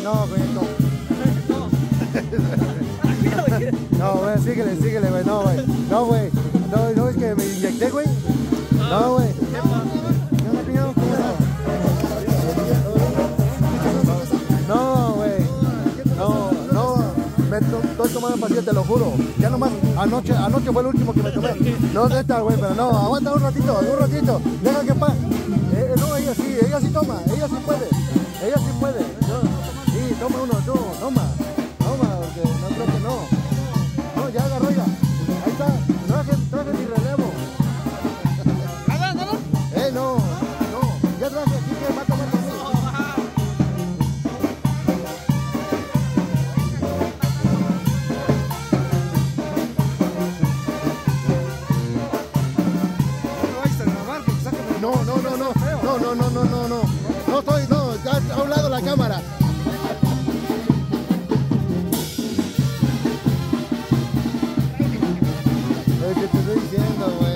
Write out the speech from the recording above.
no, güey, no. No, güey, síguele, güey, no, güey. No, güey. No, es que me inyecté, güey. No, güey. No, güey. No. Estoy tomando pastillas, te lo juro. Ya nomás, anoche fue el último que me tomé. No, neta, güey, pero no, aguanta un ratito. Deja que pase. No, ella sí toma, ella sí puede. Sí, toma uno, tú, toma, porque no creo que no. No, ya agarró ya. Ahí está, traje mi relevo. No, ya traje aquí que va a tomar conmigo. No, ya a un lado la cámara. Es que te estoy diciendo, güey.